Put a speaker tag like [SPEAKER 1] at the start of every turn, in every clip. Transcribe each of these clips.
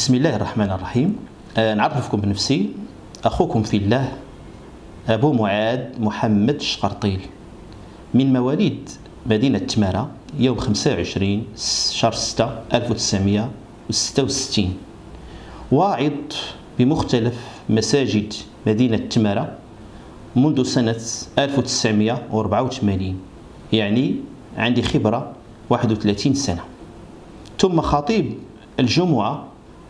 [SPEAKER 1] بسم الله الرحمن الرحيم. نعرفكم بنفسي، أخوكم في الله أبو معاد محمد الشقرطيل، من مواليد مدينة تمارة يوم 25 شهر 6 1966، واعظ بمختلف مساجد مدينة تمارة منذ سنة 1984، يعني عندي خبرة 31 سنة. ثم خطيب الجمعة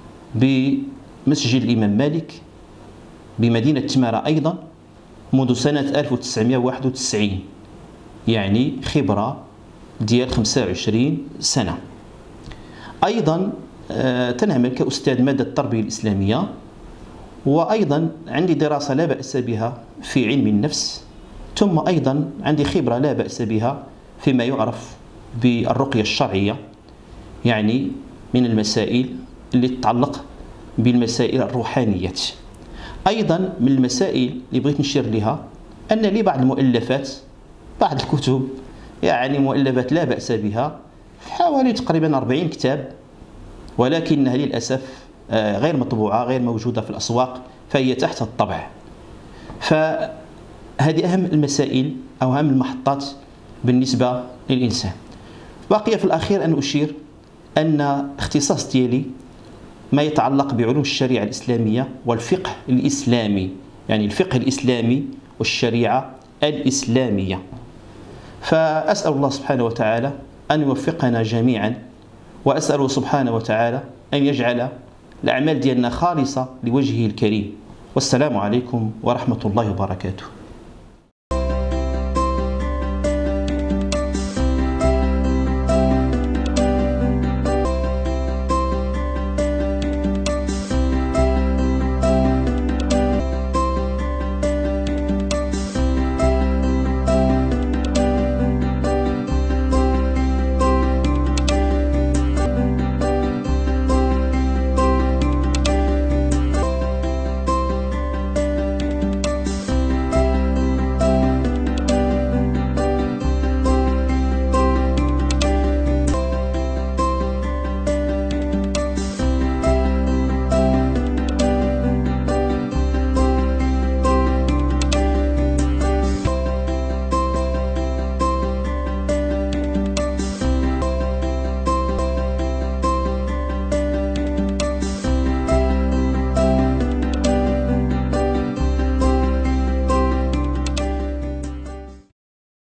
[SPEAKER 1] بمسجد الإمام مالك بمدينة تمارة أيضا منذ سنة 1991، يعني خبرة ديال 25 سنة. أيضا تنعمل كأستاذ مادة التربية الإسلامية، وأيضا عندي دراسة لا بأس بها في علم النفس، ثم أيضا عندي خبرة لا بأس بها فيما يعرف بالرقية الشرعية، يعني من المسائل اللي تتعلق بالمسائل الروحانيات. أيضا من المسائل اللي بغيت نشير لها أن لي بعض المؤلفات، بعض الكتب، يعني مؤلفات لا بأس بها، حوالي تقريبا 40 كتاب، ولكنها للأسف غير مطبوعة، غير موجودة في الأسواق، فهي تحت الطبع. فهذه أهم المسائل أو أهم المحطات بالنسبة للإنسان. بقي في الأخير أن أشير أن اختصاص ديالي ما يتعلق بعلوم الشريعة الإسلامية والفقه الإسلامي، يعني الفقه الإسلامي والشريعة الإسلامية. فأسأل الله سبحانه وتعالى أن يوفقنا جميعا، وأسأله سبحانه وتعالى أن يجعل الأعمال ديالنا خالصة لوجهه الكريم. والسلام عليكم ورحمة الله وبركاته.